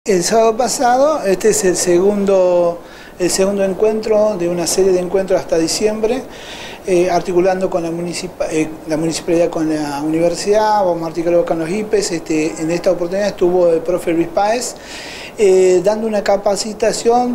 El sábado pasado, este es el segundo encuentro de una serie de encuentros hasta diciembre, articulando con la municipalidad con la universidad, vamos a articular con los IPES. En esta oportunidad estuvo el profe Luis Páez dando una capacitación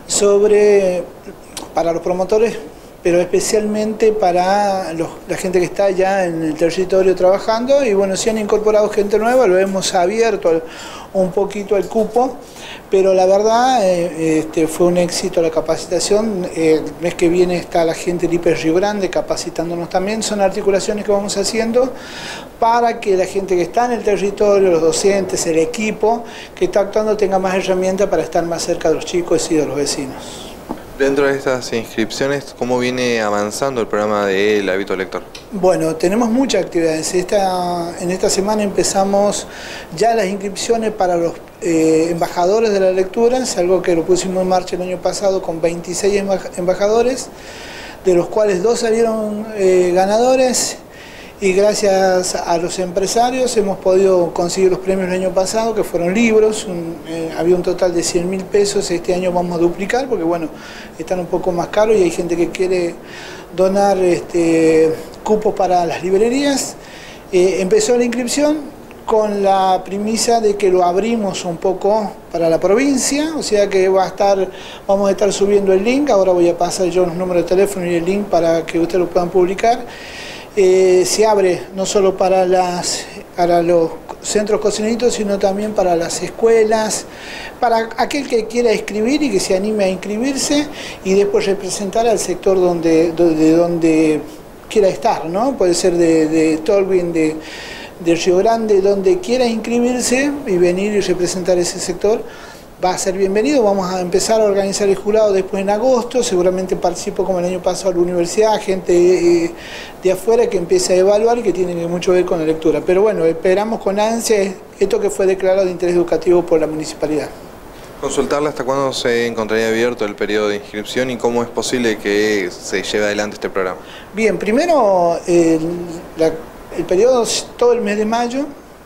para los promotores, pero especialmente para la gente que está ya en el territorio trabajando. Y bueno, se han incorporado gente nueva, lo hemos abierto un poquito el cupo, pero la verdad fue un éxito la capacitación. El mes que viene está la gente del IPES Río Grande capacitándonos también. Son articulaciones que vamos haciendo para que la gente que está en el territorio, los docentes, el equipo que está actuando tenga más herramientas para estar más cerca de los chicos y de los vecinos. Dentro de estas inscripciones, ¿cómo viene avanzando el programa del hábito lector? Bueno, tenemos muchas actividades. En esta semana empezamos ya las inscripciones para los embajadores de la lectura. Es algo que lo pusimos en marcha el año pasado con 26 embajadores, de los cuales 2 salieron ganadores. Y gracias a los empresarios hemos podido conseguir los premios el año pasado, que fueron libros. Había un total de 100.000 pesos, este año vamos a duplicar porque bueno, están un poco más caros y hay gente que quiere donar cupos para las librerías. Empezó la inscripción con la premisa de que lo abrimos un poco para la provincia, o sea que vamos a estar subiendo el link. Ahora voy a pasar yo los números de teléfono y el link para que ustedes lo puedan publicar. Se abre no solo para los centros cocineritos, sino también para las escuelas, para aquel que quiera escribir y que se anime a inscribirse y después representar al sector donde quiera estar, ¿no? Puede ser de Tolwyn, de Río Grande, donde quiera inscribirse y venir y representar ese sector. Va a ser bienvenido. Vamos a empezar a organizar el jurado después en agosto. Seguramente participo como el año pasado a la universidad, gente de afuera que empiece a evaluar y que tiene mucho que ver con la lectura. Pero bueno, esperamos con ansia esto que fue declarado de interés educativo por la municipalidad. Consultarle hasta cuándo se encontraría abierto el periodo de inscripción y cómo es posible que se lleve adelante este programa. Bien, primero el periodo es todo el mes de mayo.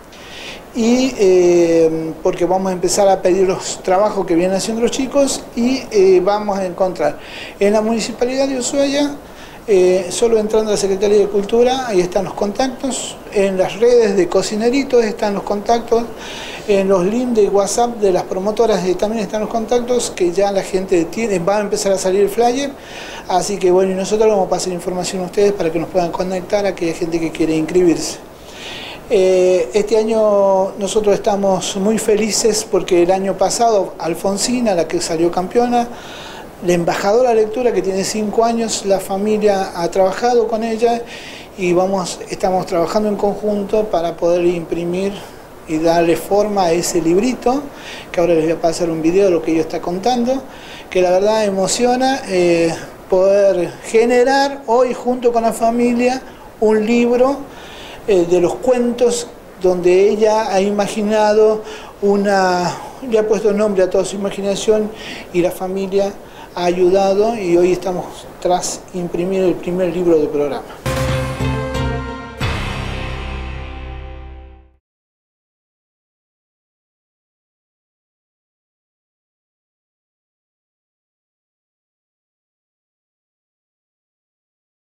Y porque vamos a empezar a pedir los trabajos que vienen haciendo los chicos y vamos a encontrar en la Municipalidad de Ushuaia, solo entrando a la Secretaría de Cultura, ahí están los contactos, en las redes de Cocineritos están los contactos, en los links de WhatsApp de las promotoras también están los contactos, que ya la gente tiene, va a empezar a salir el flyer, así que bueno, y nosotros vamos a pasar información a ustedes para que nos puedan conectar a aquella gente que quiere inscribirse. Este año nosotros estamos muy felices porque el año pasado Alfonsina, la que salió campeona, la embajadora de lectura que tiene 5 años, la familia ha trabajado con ella y estamos trabajando en conjunto para poder imprimir y darle forma a ese librito, que ahora les voy a pasar un video de lo que ella está contando, que la verdad emociona poder generar hoy junto con la familia un libro de los cuentos donde ella ha imaginado le ha puesto nombre a toda su imaginación y la familia ha ayudado y hoy estamos tras imprimir el primer libro del programa.